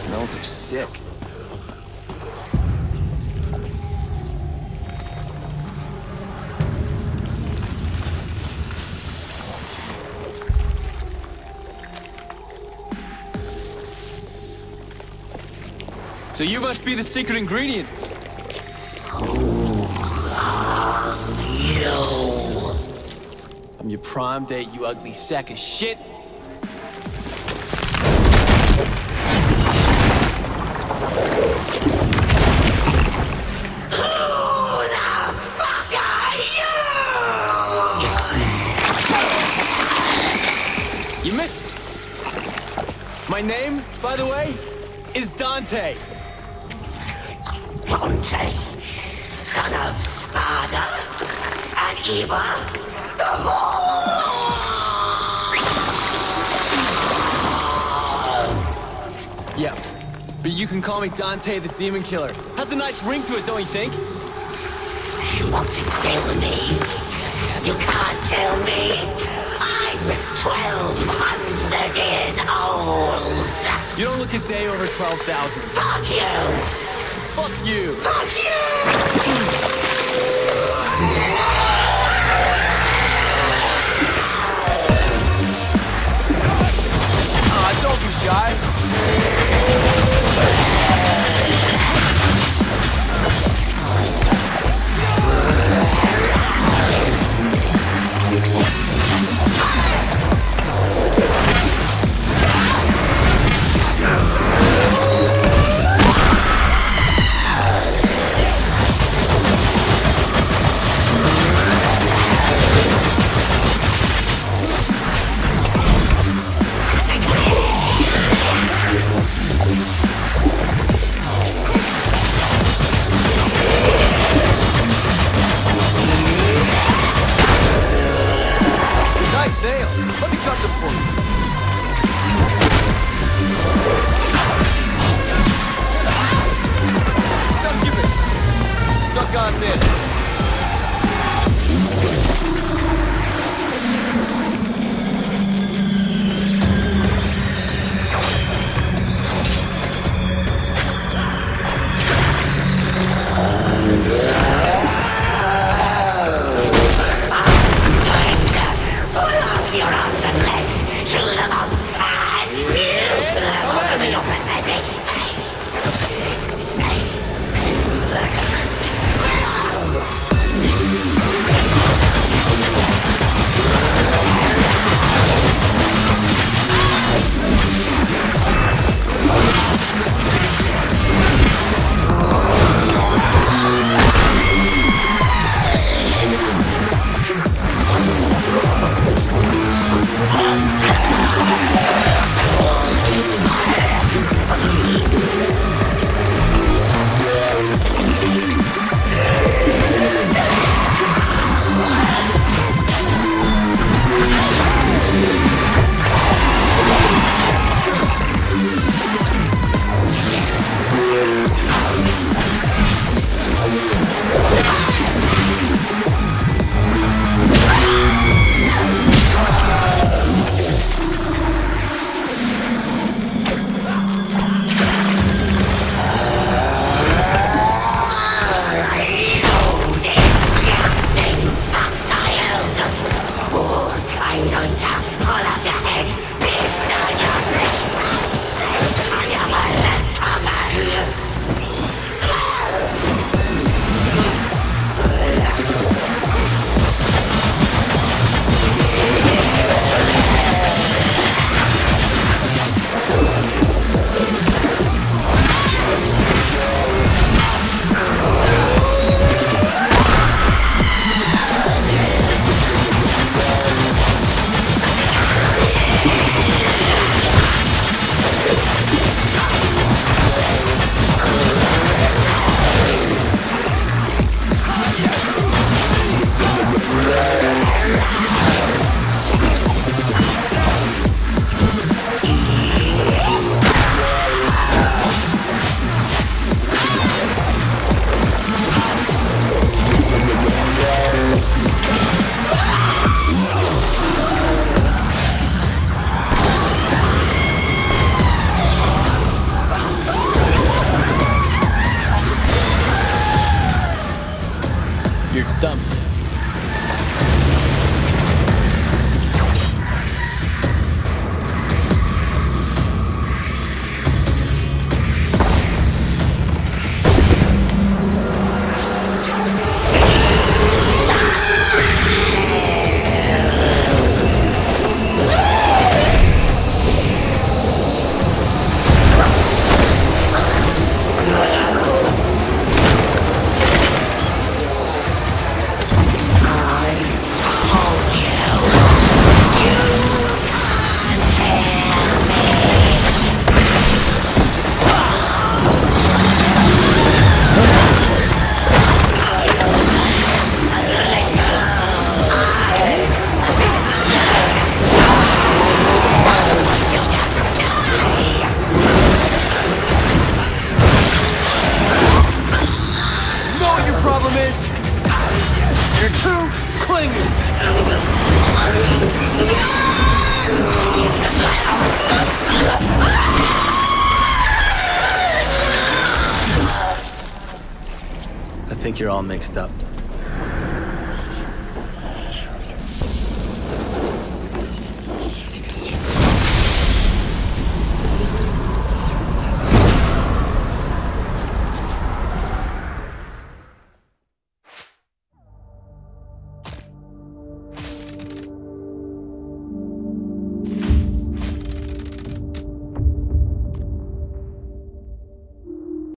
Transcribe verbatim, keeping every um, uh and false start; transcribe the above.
Smells of sick. So you must be the secret ingredient. Who are you? I'm your prom date, you ugly sack of shit. Who the fuck are you? You missed it. My name, by the way, is Dante. Dante, son of Sparta and Eva, the whore! Yeah, but you can call me Dante the Demon Killer. Has a nice ring to it, don't you think? You want to kill me? You can't kill me! I'm twelve hundred years old! You don't look a day over twelve thousand. Fuck you! Fuck you! Fuck you! Ah, don't be shy. Suck on this. think you're all mixed up.